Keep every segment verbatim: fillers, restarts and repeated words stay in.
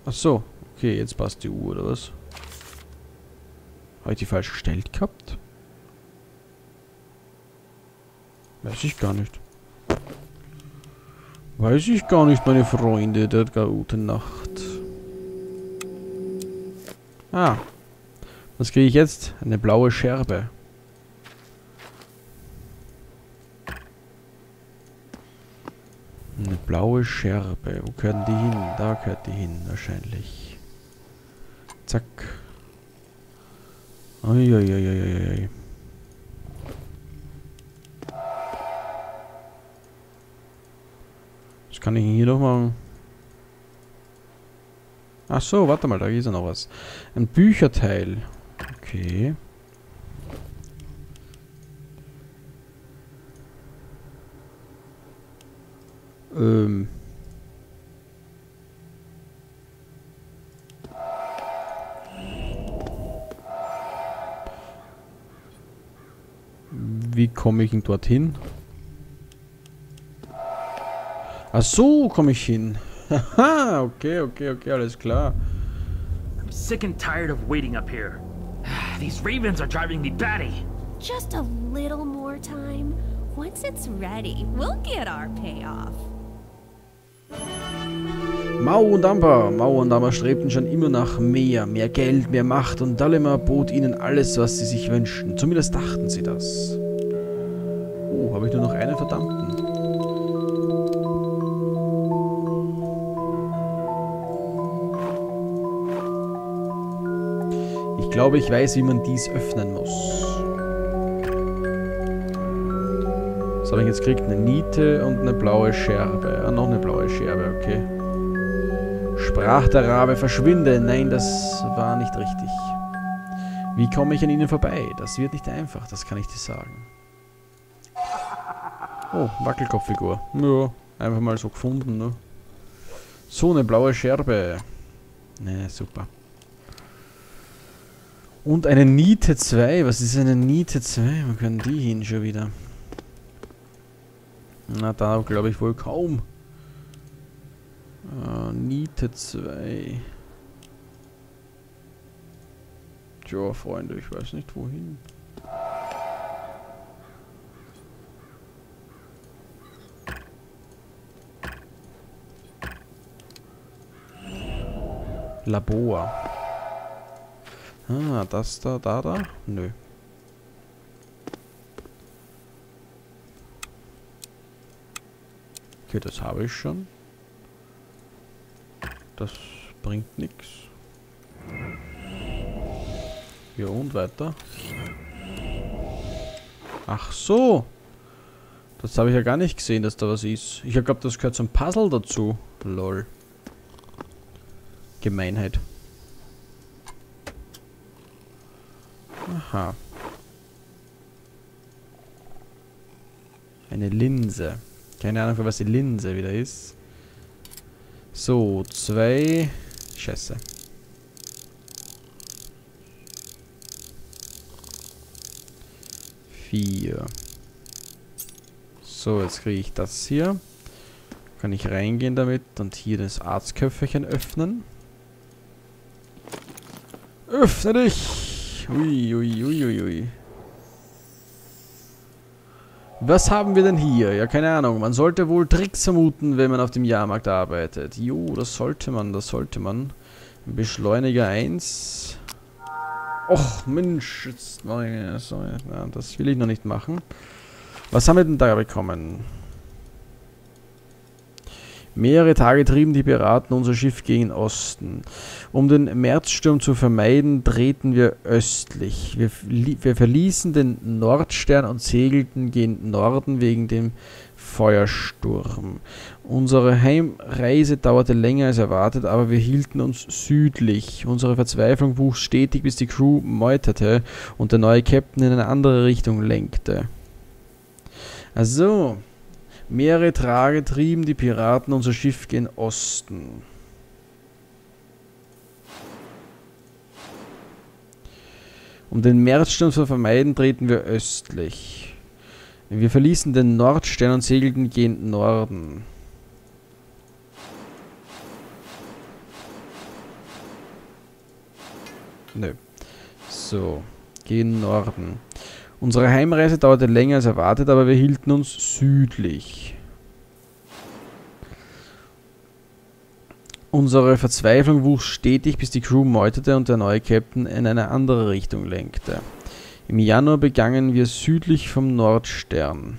Ach so. Okay, jetzt passt die Uhr, oder was? Habe ich die falsch gestellt gehabt? Weiß ich gar nicht. Weiß ich gar nicht, meine Freunde. Der gute Nacht. Ah. Was kriege ich jetzt? Eine blaue Scherbe. Eine blaue Scherbe. Wo gehören die hin? Da gehört die hin, wahrscheinlich. Zack. Uiuiuiui. Was kann ich hier noch machen? Ach so, warte mal, da ist ja noch was. Ein Bücherteil. Okay. Ähm. Wie komme ich denn dorthin? Ach so, komme ich hin. Haha, okay, okay, okay, alles klar. I'm sick and tired of waiting up here. These ravens are driving me batty. Just a little more time. Once it's ready, we'll get our payoff. Mau und Amber. Mau und Amber strebten schon immer nach mehr. Mehr Geld, mehr Macht und Dalimer bot ihnen alles, was sie sich wünschten. Zumindest dachten sie das. Oh, habe ich nur noch einen verdammten? Ich glaube, ich weiß, wie man dies öffnen muss. Was habe ich jetzt gekriegt? Eine Niete und eine blaue Scherbe. Ah, noch eine blaue Scherbe, okay. Sprach der Rabe, verschwinde. Nein, das war nicht richtig. Wie komme ich an ihnen vorbei? Das wird nicht einfach, das kann ich dir sagen. Oh, Wackelkopffigur. Ja, einfach mal so gefunden, ne? So, eine blaue Scherbe. Ne, super. Und eine Niete zwei. Was ist eine Niete zwei? Wo können die hin schon wieder? Na, da glaube ich wohl kaum. Uh, Niete zwei. Tja, Freunde, ich weiß nicht wohin. Labor. Ah, das da, da, da? Nö. Okay, das habe ich schon. Das bringt nichts. Ja, und weiter. Ach so. Das habe ich ja gar nicht gesehen, dass da was ist. Ich glaube, das gehört zum Puzzle dazu. Lol. Gemeinheit. Aha. Eine Linse. Keine Ahnung, für was die Linse wieder ist. So, zwei. Scheiße. Vier. So, jetzt kriege ich das hier. Kann ich reingehen damit und hier das Arztköpferchen öffnen. Öffne dich! Ui, ui, ui, ui, ui. Was haben wir denn hier? Ja, keine Ahnung. Man sollte wohl Tricks vermuten, wenn man auf dem Jahrmarkt arbeitet. Jo, das sollte man, das sollte man. Beschleuniger eins. Och, Mensch. Jetzt mach ich, so, ja, das will ich noch nicht machen. Was haben wir denn da bekommen? Mehrere Tage trieben die Piraten unser Schiff gegen Osten. Um den Märzsturm zu vermeiden, drehten wir östlich. Wir, wir verließen den Nordstern und segelten gen Norden wegen dem Feuersturm. Unsere Heimreise dauerte länger als erwartet, aber wir hielten uns südlich. Unsere Verzweiflung wuchs stetig, bis die Crew meuterte und der neue Captain in eine andere Richtung lenkte. Also... Mehrere Tage trieben die Piraten unser Schiff gen Osten. Um den Märzsturm zu vermeiden, drehten wir östlich. Wir verließen den Nordstern und segelten gen Norden. Nö. So, gehen Norden. Unsere Heimreise dauerte länger als erwartet, aber wir hielten uns südlich. Unsere Verzweiflung wuchs stetig, bis die Crew meuterte und der neue Captain in eine andere Richtung lenkte. Im Januar begannen wir südlich vom Nordstern.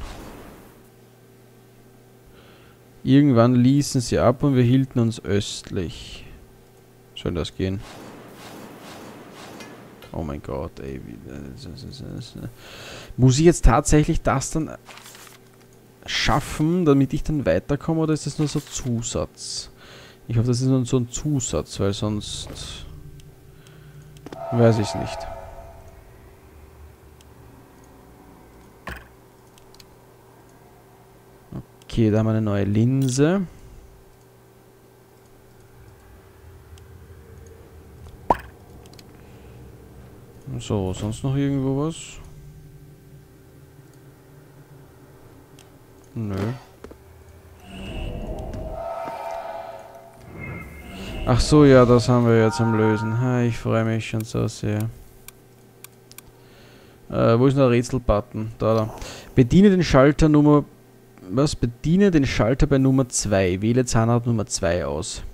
Irgendwann ließen sie ab und wir hielten uns östlich. Soll das gehen? Oh mein Gott, ey. Muss ich jetzt tatsächlich das dann schaffen, damit ich dann weiterkomme, oder ist das nur so Zusatz? Ich hoffe, das ist nur so ein Zusatz, weil sonst weiß ich es nicht. Okay, da haben wir eine neue Linse. So, sonst noch irgendwo was? Nö. Ach so, ja, das haben wir jetzt am Lösen. Ha, ich freue mich schon so sehr. Äh, wo ist der Rätsel-Button? Da, da. Bediene den Schalter Nummer... Was? Bediene den Schalter bei Nummer zwei. Wähle Zahnrad Nummer zwei aus.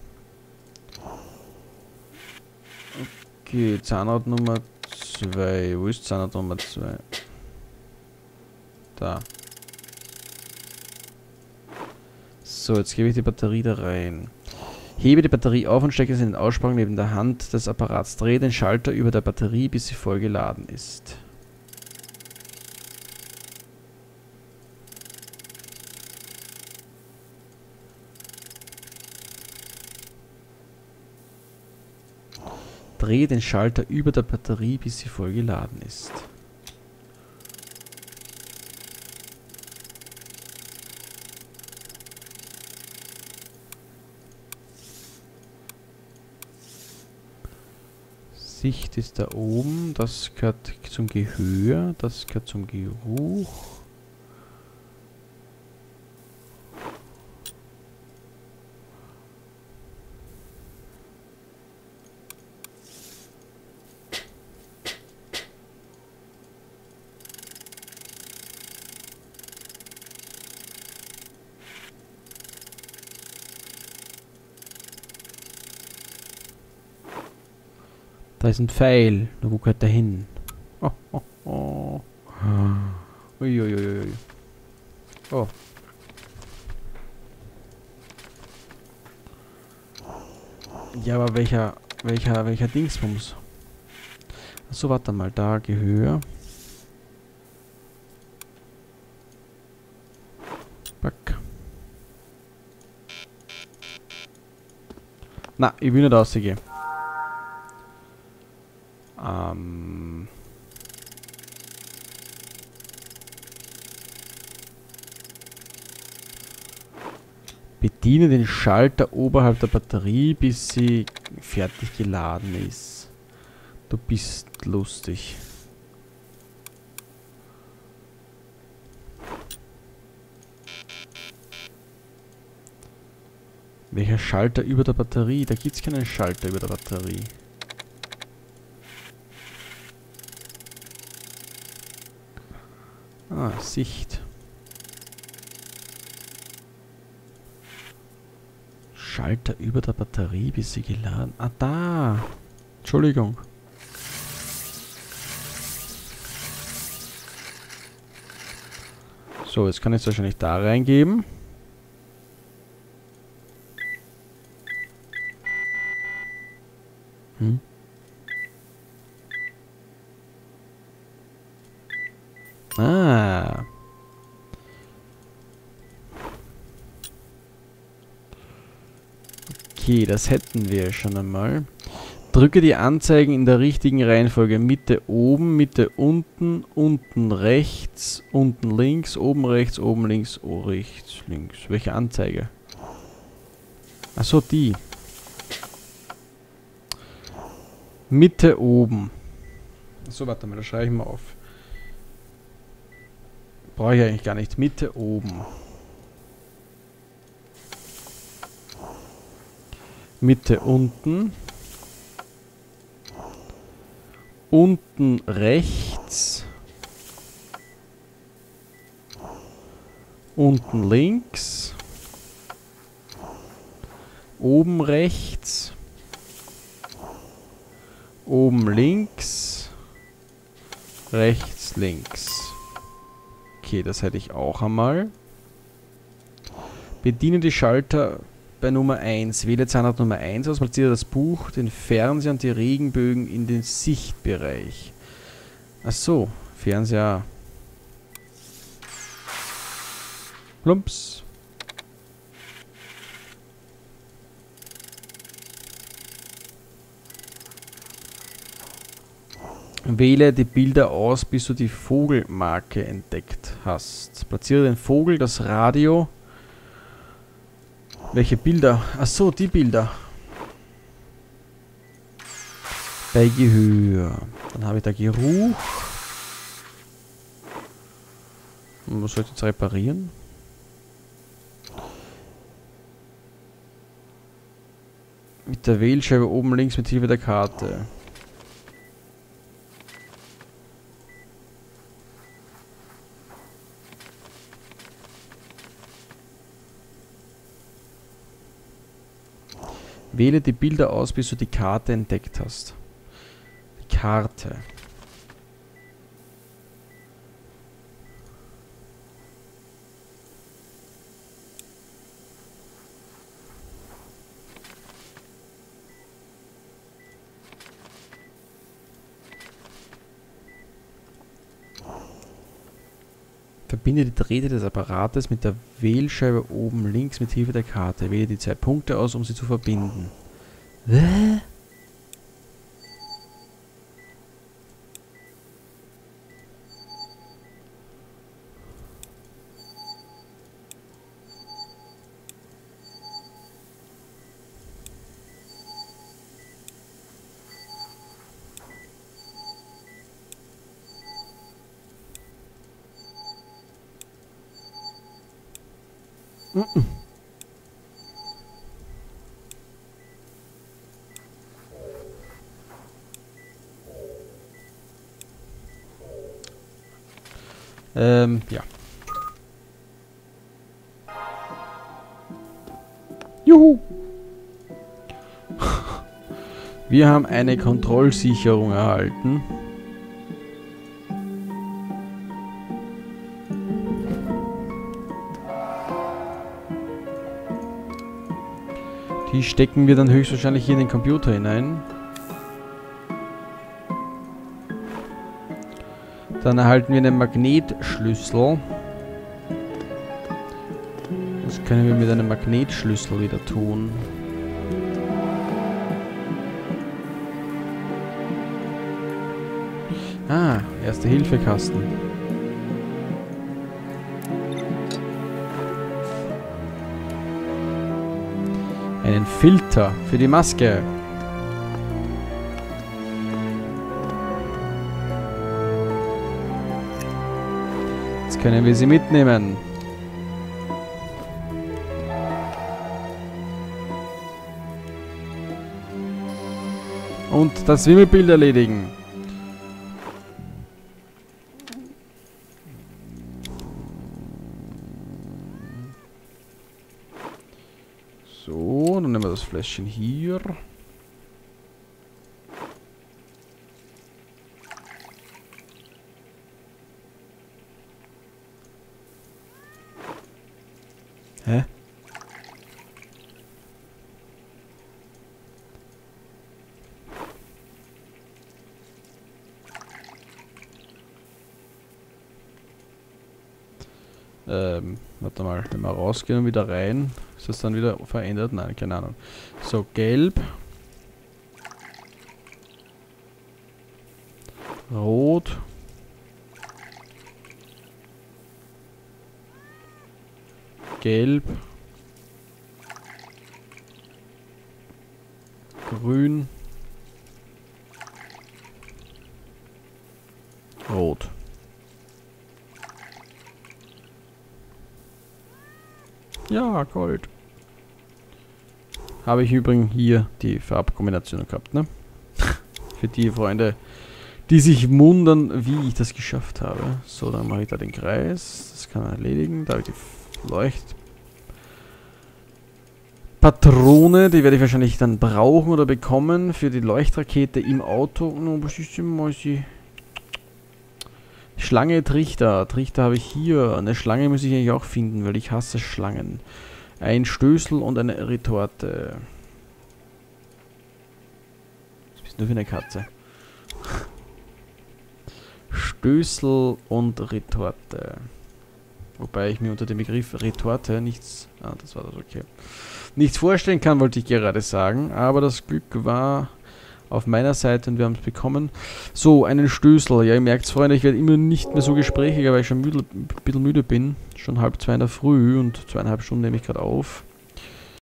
Okay, Zahnrad Nummer zwei. Wo ist Zahnrad Nummer zwei? Da. So, jetzt gebe ich die Batterie da rein. Hebe die Batterie auf und stecke sie in den Aussparung neben der Hand des Apparats. Drehe den Schalter über der Batterie, bis sie voll geladen ist. Drehe den Schalter über der Batterie, bis sie voll geladen ist. Sicht ist da oben, das gehört zum Gehör, das gehört zum Geruch. Da ist ein Pfeil. Na, wo gehört der hin? Oh, oh, oh. Uiuiui. Oh. Ja, aber welcher, welcher, welcher Dingsbums? Achso, warte mal, da Gehör. Back. Na, ich will nicht rausgehen. Ähm. Bediene den Schalter oberhalb der Batterie, bis sie fertig geladen ist. Du bist lustig. Welcher Schalter über der Batterie? Da gibt es keinen Schalter über der Batterie. Ah, Sicht. Schalter über der Batterie, bis sie geladen... Ah, da! Entschuldigung. So, jetzt kann ich es wahrscheinlich da reingeben. Hm? Ah. Okay, das hätten wir schon einmal. Drücke die Anzeigen in der richtigen Reihenfolge. Mitte oben, Mitte unten, unten rechts, unten links, oben rechts, oben links, oh, rechts, links. Welche Anzeige? Achso, die. Mitte oben. So, warte mal, das schreibe ich mal auf. Brauche ich eigentlich gar nicht. Mitte oben. Mitte unten. Unten rechts. Unten links. Oben rechts. Oben links. Rechts, links. Okay, das hätte ich auch einmal. Bediene die Schalter bei Nummer eins. Wähle Zahnrad Nummer eins aus. Platziere das Buch, den Fernseher und die Regenbögen in den Sichtbereich. Achso, Fernseher. Plumps. Wähle die Bilder aus, bis du die Vogelmarke entdeckt hast. Platziere den Vogel, das Radio. Welche Bilder? Achso, die Bilder. Bei Gehör. Dann habe ich da Geruch. Und was soll ich jetzt reparieren? Mit der Wählscheibe oben links mit Hilfe der Karte. Wähle die Bilder aus, bis du die Karte entdeckt hast. Die Karte. Verbinde die Drähte des Apparates mit der Wählscheibe oben links mit Hilfe der Karte. Wähle die zwei Punkte aus, um sie zu verbinden. Hä? Mm-mm. Ähm, ja. Juhu! Wir haben eine Kontrollsicherung erhalten. Die stecken wir dann höchstwahrscheinlich hier in den Computer hinein. Dann erhalten wir einen Magnetschlüssel. Was können wir mit einem Magnetschlüssel wieder tun? Ah, Erste-Hilfe-Kasten. Einen Filter für die Maske. Jetzt können wir sie mitnehmen. Und das Wimmelbild erledigen. So, dann nehmen wir das Fläschchen hier. Hä? Ähm, warte mal, wenn wir rausgehen und wieder rein, ist das dann wieder verändert? Nein, keine Ahnung. So, gelb. Rot. Gelb. Grün. Rot. Ja, Gold. Habe ich übrigens hier die Farbkombination gehabt, ne? Für die Freunde, die sich wundern, wie ich das geschafft habe. So, dann mache ich da den Kreis. Das kann man erledigen. Da habe ich die Leuchtpatrone. Die werde ich wahrscheinlich dann brauchen oder bekommen für die Leuchtrakete im Auto. Oh, was ist denn mal sie? Schlange, Trichter. Trichter habe ich hier. Eine Schlange muss ich eigentlich auch finden, weil ich hasse Schlangen. Ein Stößel und eine Retorte. Was bist du für eine Katze? Stößel und Retorte. Wobei ich mir unter dem Begriff Retorte nichts... Ah, das war das, okay. Nichts vorstellen kann, wollte ich gerade sagen. Aber das Glück war auf meiner Seite und wir haben es bekommen. So, einen Stößel. Ja, ihr merkt es, Freunde, ich werde immer nicht mehr so gesprächiger, weil ich schon müde, ein bisschen müde bin. Schon halb zwei in der Früh und zweieinhalb Stunden nehme ich gerade auf.